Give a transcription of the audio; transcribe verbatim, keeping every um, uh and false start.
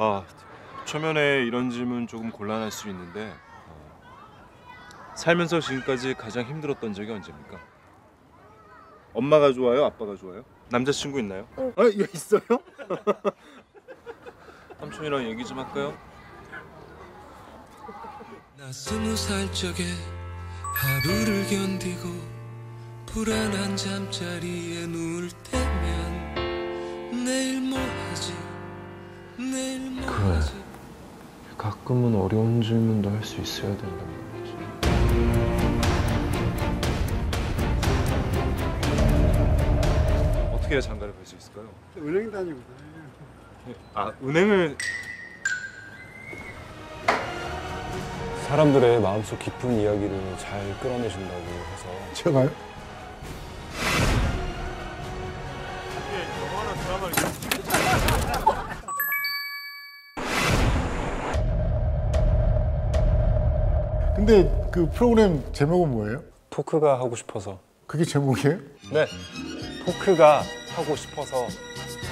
아, 초면에 이런 질문 조금 곤란할 수 있는데 어, 살면서 지금까지 가장 힘들었던 적이 언제입니까? 엄마가 좋아요? 아빠가 좋아요? 남자친구 있나요? 응. 아, 이거 있어요? 삼촌이랑 얘기 좀 할까요? 나 스무 살 적에 하루를 견디고 불안한 잠자리에 누울 때면 내일 뭐 하지 내일 뭐 그래. 하지 가끔은 어려운 질문도 할 수 있어야 된단 말이지. 어떻게 해야 장가를 갈 수 있을까요? 은행 다니고 아, 은행을... 사람들의 마음속 깊은 이야기를 잘 끌어내신다고 해서 제가요? 영화나 드라마를... 근데 그 프로그램 제목은 뭐예요? 토크가 하고 싶어서. 그게 제목이에요? 네, 토크가 하고 싶어서